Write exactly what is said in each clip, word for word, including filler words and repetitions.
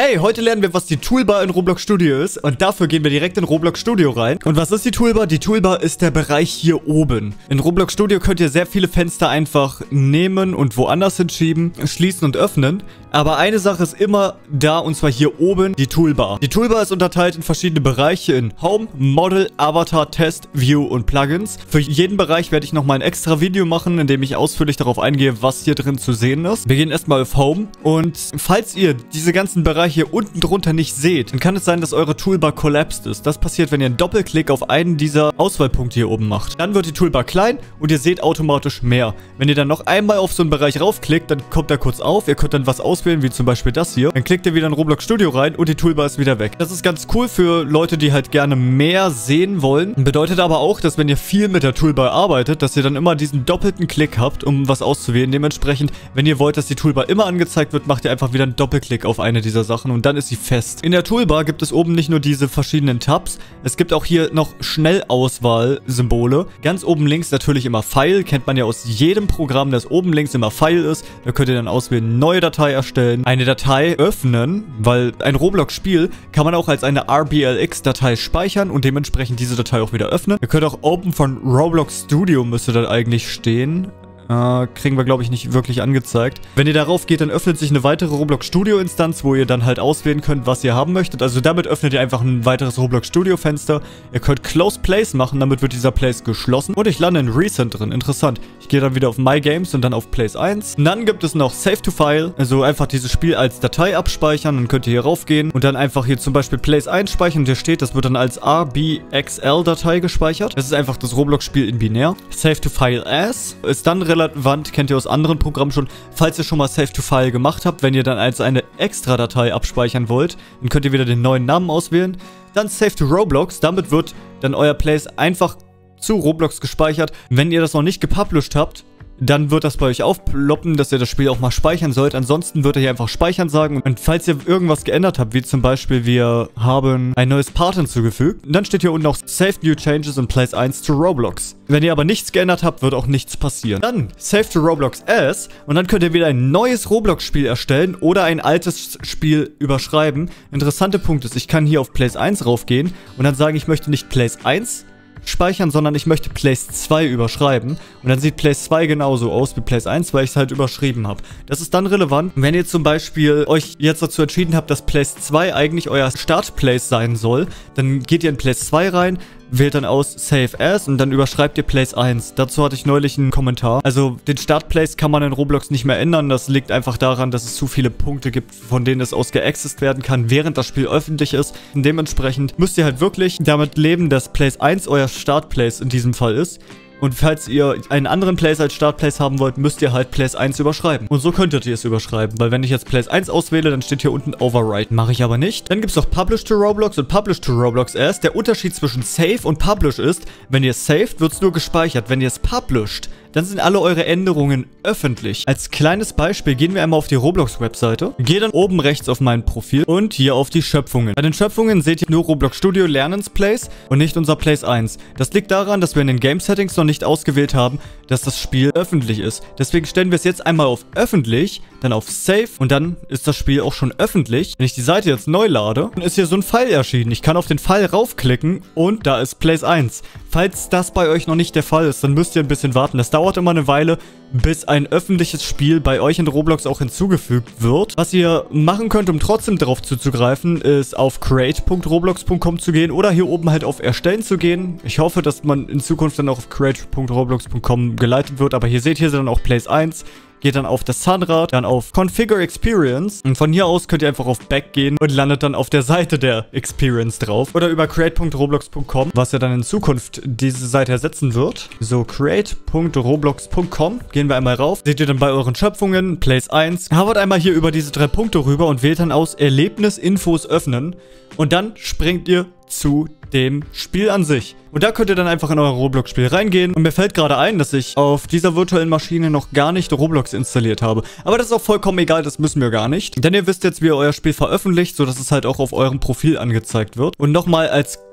Hey, heute lernen wir, was die Toolbar in Roblox Studio ist. Und dafür gehen wir direkt in Roblox Studio rein. Und was ist die Toolbar? Die Toolbar ist der Bereich hier oben. In Roblox Studio könnt ihr sehr viele Fenster einfach nehmen und woanders hinschieben, schließen und öffnen. Aber eine Sache ist immer da, und zwar hier oben, die Toolbar. Die Toolbar ist unterteilt in verschiedene Bereiche in Home, Model, Avatar, Test, View und Plugins. Für jeden Bereich werde ich nochmal ein extra Video machen, in dem ich ausführlich darauf eingehe, was hier drin zu sehen ist. Wir gehen erstmal auf Home. Und falls ihr diese ganzen Bereiche hier unten drunter nicht seht, dann kann es sein, dass eure Toolbar collapsed ist. Das passiert, wenn ihr einen Doppelklick auf einen dieser Auswahlpunkte hier oben macht. Dann wird die Toolbar klein und ihr seht automatisch mehr. Wenn ihr dann noch einmal auf so einen Bereich raufklickt, dann kommt er kurz auf. Ihr könnt dann was auswählen, wie zum Beispiel das hier. Dann klickt ihr wieder in Roblox Studio rein und die Toolbar ist wieder weg. Das ist ganz cool für Leute, die halt gerne mehr sehen wollen. Bedeutet aber auch, dass wenn ihr viel mit der Toolbar arbeitet, dass ihr dann immer diesen doppelten Klick habt, um was auszuwählen. Dementsprechend, wenn ihr wollt, dass die Toolbar immer angezeigt wird, macht ihr einfach wieder einen Doppelklick auf eine dieser Sachen und dann ist sie fest. In der Toolbar gibt es oben nicht nur diese verschiedenen Tabs, es gibt auch hier noch Schnellauswahl-Symbole. Ganz oben links natürlich immer File, kennt man ja aus jedem Programm, dass oben links immer File ist. Da könnt ihr dann auswählen, neue Datei erstellen, eine Datei öffnen, weil ein Roblox-Spiel kann man auch als eine R B L X-Datei speichern und dementsprechend diese Datei auch wieder öffnen. Ihr könnt auch Open von Roblox Studio müsste dann eigentlich stehen. Uh, kriegen wir, glaube ich, nicht wirklich angezeigt. Wenn ihr darauf geht, dann öffnet sich eine weitere Roblox Studio Instanz, wo ihr dann halt auswählen könnt, was ihr haben möchtet. Also damit öffnet ihr einfach ein weiteres Roblox Studio Fenster. Ihr könnt Close Place machen, damit wird dieser Place geschlossen. Und ich lande in Recent drin. Interessant. Ich gehe dann wieder auf My Games und dann auf Place eins. Und dann gibt es noch Save to File. Also einfach dieses Spiel als Datei abspeichern. Dann könnt ihr hier raufgehen und dann einfach hier zum Beispiel Place eins speichern. Und hier steht, das wird dann als R B X L Datei gespeichert. Das ist einfach das Roblox Spiel in binär. Save to File As ist dann relevant. Kennt ihr aus anderen Programmen schon. Falls ihr schon mal Save to File gemacht habt, wenn ihr dann als eine Extra-Datei abspeichern wollt, dann könnt ihr wieder den neuen Namen auswählen. Dann Save to Roblox. Damit wird dann euer Place einfach zu Roblox gespeichert. Wenn ihr das noch nicht gepublished habt, dann wird das bei euch aufploppen, dass ihr das Spiel auch mal speichern sollt. Ansonsten wird er hier einfach speichern sagen. Und falls ihr irgendwas geändert habt, wie zum Beispiel wir haben ein neues Part hinzugefügt, dann steht hier unten noch Save New Changes in Place eins to Roblox. Wenn ihr aber nichts geändert habt, wird auch nichts passieren. Dann Save to Roblox As und dann könnt ihr wieder ein neues Roblox-Spiel erstellen oder ein altes Spiel überschreiben. Interessante Punkt ist, ich kann hier auf Place eins raufgehen und dann sagen, ich möchte nicht Place eins speichern, sondern ich möchte Place zwei überschreiben. Und dann sieht Place zwei genauso aus wie Place eins, weil ich es halt überschrieben habe. Das ist dann relevant, wenn ihr zum Beispiel euch jetzt dazu entschieden habt, dass Place zwei eigentlich euer Start-Place sein soll. Dann geht ihr in Place zwei rein, wählt dann aus Save As und dann überschreibt ihr Place eins. Dazu hatte ich neulich einen Kommentar. Also den Start-Place kann man in Roblox nicht mehr ändern. Das liegt einfach daran, dass es zu viele Punkte gibt, von denen es aus geaccessed werden kann, während das Spiel öffentlich ist. Und dementsprechend müsst ihr halt wirklich damit leben, dass Place eins euer Start-Place in diesem Fall ist. Und falls ihr einen anderen Place als Startplace haben wollt, müsst ihr halt Place eins überschreiben. Und so könntet ihr es überschreiben, weil wenn ich jetzt Place eins auswähle, dann steht hier unten Overwrite. Mache ich aber nicht. Dann gibt es noch Publish to Roblox und Publish to Roblox As. Der Unterschied zwischen Save und Publish ist, wenn ihr saved, wird es nur gespeichert. Wenn ihr es published, dann sind alle eure Änderungen öffentlich. Als kleines Beispiel gehen wir einmal auf die Roblox-Webseite. Gehe dann oben rechts auf mein Profil und hier auf die Schöpfungen. Bei den Schöpfungen seht ihr nur Roblox Studio Lernens Place und nicht unser Place eins. Das liegt daran, dass wir in den Game Settings noch nicht ausgewählt haben, dass das Spiel öffentlich ist. Deswegen stellen wir es jetzt einmal auf öffentlich, dann auf Save und dann ist das Spiel auch schon öffentlich. Wenn ich die Seite jetzt neu lade, dann ist hier so ein Pfeil erschienen. Ich kann auf den Pfeil raufklicken und da ist Place eins. Falls das bei euch noch nicht der Fall ist, dann müsst ihr ein bisschen warten. Das dauert immer eine Weile, bis ein öffentliches Spiel bei euch in Roblox auch hinzugefügt wird. Was ihr machen könnt, um trotzdem darauf zuzugreifen, ist auf create punkt roblox punkt com zu gehen oder hier oben halt auf Erstellen zu gehen. Ich hoffe, dass man in Zukunft dann auch auf create punkt roblox punkt com geleitet wird, aber hier seht ihr dann auch Place eins. Geht dann auf das Zahnrad, dann auf Configure Experience und von hier aus könnt ihr einfach auf Back gehen und landet dann auf der Seite der Experience drauf. Oder über create punkt roblox punkt com, was ja dann in Zukunft diese Seite ersetzen wird. So, create punkt roblox punkt com, gehen wir einmal rauf. Seht ihr dann bei euren Schöpfungen, Place eins. Hovert einmal hier über diese drei Punkte rüber und wählt dann aus Erlebnisinfos öffnen. Und dann springt ihr zu dem Spiel an sich. Und da könnt ihr dann einfach in euer Roblox-Spiel reingehen. Und mir fällt gerade ein, dass ich auf dieser virtuellen Maschine noch gar nicht Roblox installiert habe. Aber das ist auch vollkommen egal, das müssen wir gar nicht. Denn ihr wisst jetzt, wie ihr euer Spiel veröffentlicht, sodass es halt auch auf eurem Profil angezeigt wird. Und nochmal als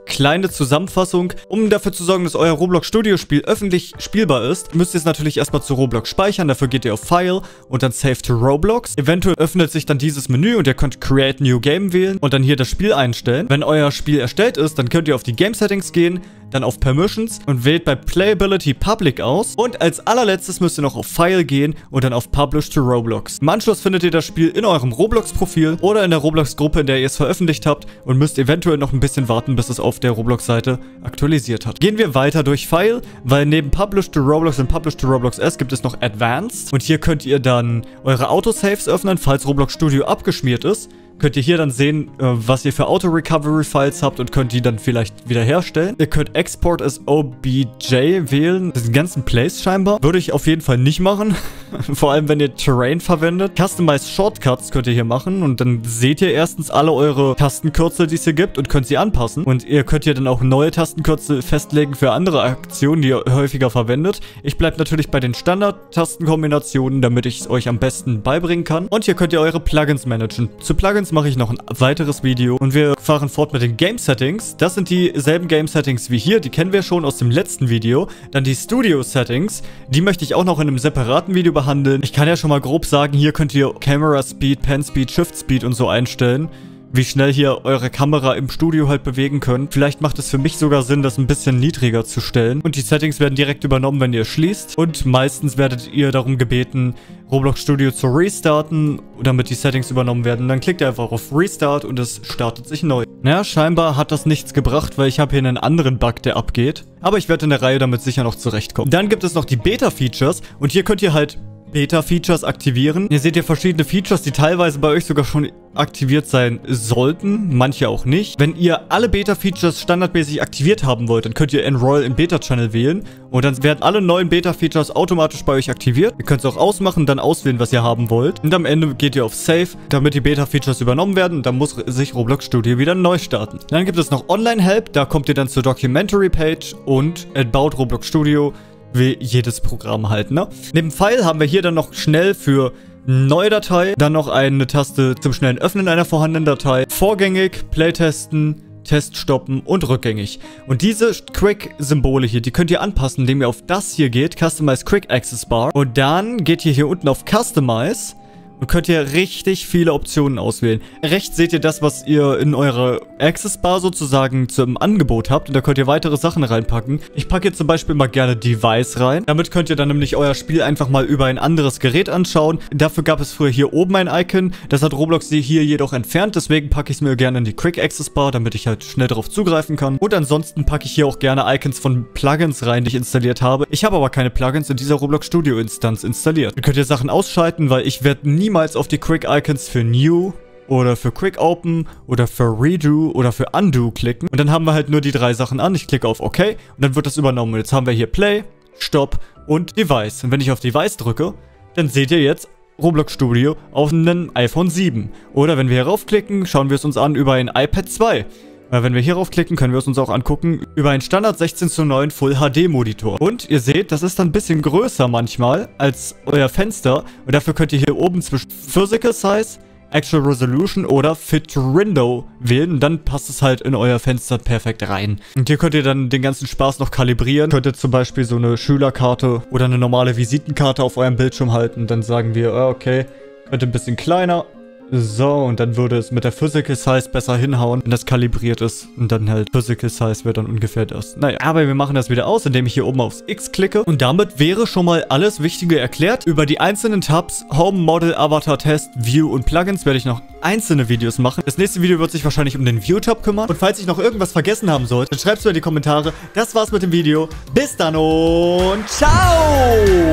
kleine Zusammenfassung. Um dafür zu sorgen, dass euer Roblox Studio Spiel öffentlich spielbar ist, müsst ihr es natürlich erstmal zu Roblox speichern. Dafür geht ihr auf File und dann Save to Roblox. Eventuell öffnet sich dann dieses Menü und ihr könnt Create New Game wählen und dann hier das Spiel einstellen. Wenn euer Spiel erstellt ist, dann könnt ihr auf die Game Settings gehen, dann auf Permissions und wählt bei Playability Public aus. Und als allerletztes müsst ihr noch auf File gehen und dann auf Publish to Roblox. Im Anschluss findet ihr das Spiel in eurem Roblox-Profil oder in der Roblox-Gruppe, in der ihr es veröffentlicht habt und müsst eventuell noch ein bisschen warten, bis es auf der Roblox-Seite aktualisiert hat. Gehen wir weiter durch File, weil neben Publish to Roblox und Publish to Roblox S gibt es noch Advanced. Und hier könnt ihr dann eure Autosaves öffnen, falls Roblox Studio abgeschmiert ist. Könnt ihr hier dann sehen, was ihr für Auto-Recovery-Files habt und könnt die dann vielleicht wiederherstellen. Ihr könnt Export as O B J wählen. Den ganzen Place scheinbar. Würde ich auf jeden Fall nicht machen. Vor allem, wenn ihr Terrain verwendet. Customize Shortcuts könnt ihr hier machen. Und dann seht ihr erstens alle eure Tastenkürzel, die es hier gibt und könnt sie anpassen. Und ihr könnt hier dann auch neue Tastenkürzel festlegen für andere Aktionen, die ihr häufiger verwendet. Ich bleibe natürlich bei den Standard-Tastenkombinationen, damit ich es euch am besten beibringen kann. Und hier könnt ihr eure Plugins managen. Zu Plugins mache ich noch ein weiteres Video und wir fahren fort mit den Game Settings. Das sind dieselben Game Settings wie hier, die kennen wir schon aus dem letzten Video. Dann die Studio Settings, die möchte ich auch noch in einem separaten Video behandeln. Ich kann ja schon mal grob sagen, hier könnt ihr Camera Speed, Pen Speed, Shift Speed und so einstellen. Wie schnell hier eure Kamera im Studio halt bewegen könnt. Vielleicht macht es für mich sogar Sinn, das ein bisschen niedriger zu stellen. Und die Settings werden direkt übernommen, wenn ihr schließt. Und meistens werdet ihr darum gebeten, Roblox Studio zu restarten, damit die Settings übernommen werden. Dann klickt ihr einfach auf Restart und es startet sich neu. Naja, scheinbar hat das nichts gebracht, weil ich habe hier einen anderen Bug, der abgeht. Aber ich werde in der Reihe damit sicher noch zurechtkommen. Dann gibt es noch die Beta-Features und hier könnt ihr halt Beta-Features aktivieren. Hier seht ihr verschiedene Features, die teilweise bei euch sogar schon aktiviert sein sollten, manche auch nicht. Wenn ihr alle Beta-Features standardmäßig aktiviert haben wollt, dann könnt ihr Enroll im Beta-Channel wählen und dann werden alle neuen Beta-Features automatisch bei euch aktiviert. Ihr könnt es auch ausmachen, dann auswählen, was ihr haben wollt. Und am Ende geht ihr auf Save, damit die Beta-Features übernommen werden. Dann muss sich Roblox Studio wieder neu starten. Dann gibt es noch Online-Help, da kommt ihr dann zur Documentary-Page und About Roblox Studio, wie jedes Programm halt, ne? Neben File haben wir hier dann noch schnell für neue Datei, dann noch eine Taste zum schnellen Öffnen einer vorhandenen Datei, vorgängig, Playtesten, Test stoppen und rückgängig. Und diese Quick-Symbole hier, die könnt ihr anpassen, indem ihr auf das hier geht, Customize Quick Access Bar. Und dann geht ihr hier unten auf Customize und könnt ihr richtig viele Optionen auswählen. Rechts seht ihr das, was ihr in eurer Access Bar sozusagen zum Angebot habt. Und da könnt ihr weitere Sachen reinpacken. Ich packe jetzt zum Beispiel mal gerne Device rein. Damit könnt ihr dann nämlich euer Spiel einfach mal über ein anderes Gerät anschauen. Dafür gab es früher hier oben ein Icon. Das hat Roblox hier jedoch entfernt. Deswegen packe ich es mir gerne in die Quick Access Bar, damit ich halt schnell darauf zugreifen kann. Und ansonsten packe ich hier auch gerne Icons von Plugins rein, die ich installiert habe. Ich habe aber keine Plugins in dieser Roblox Studio Instanz installiert. Ihr könnt ihr Sachen ausschalten, weil ich werde nie niemals auf die Quick Icons für New oder für Quick Open oder für Redo oder für Undo klicken. Und dann haben wir halt nur die drei Sachen an. Ich klicke auf OK und dann wird das übernommen. Und jetzt haben wir hier Play, Stop und Device. Und wenn ich auf Device drücke, dann seht ihr jetzt Roblox Studio auf einem iPhone sieben. Oder wenn wir hier raufklicken, schauen wir es uns an über ein iPad zwei. Weil wenn wir hierauf klicken, können wir es uns auch angucken über einen Standard sechzehn zu neun Full H D Monitor. Und ihr seht, das ist dann ein bisschen größer manchmal als euer Fenster. Und dafür könnt ihr hier oben zwischen Physical Size, Actual Resolution oder Fit to Window wählen. Und dann passt es halt in euer Fenster perfekt rein. Und hier könnt ihr dann den ganzen Spaß noch kalibrieren. Könnt ihr zum Beispiel so eine Schülerkarte oder eine normale Visitenkarte auf eurem Bildschirm halten. Dann sagen wir, okay, könnte ein bisschen kleiner. So, und dann würde es mit der Physical Size besser hinhauen, wenn das kalibriert ist. Und dann halt Physical Size wird dann ungefähr das. Naja, aber wir machen das wieder aus, indem ich hier oben aufs X klicke. Und damit wäre schon mal alles Wichtige erklärt. Über die einzelnen Tabs, Home, Model, Avatar, Test, View und Plugins werde ich noch einzelne Videos machen. Das nächste Video wird sich wahrscheinlich um den View-Tab kümmern. Und falls ich noch irgendwas vergessen haben sollte, dann schreibt es mir in die Kommentare. Das war's mit dem Video. Bis dann und ciao!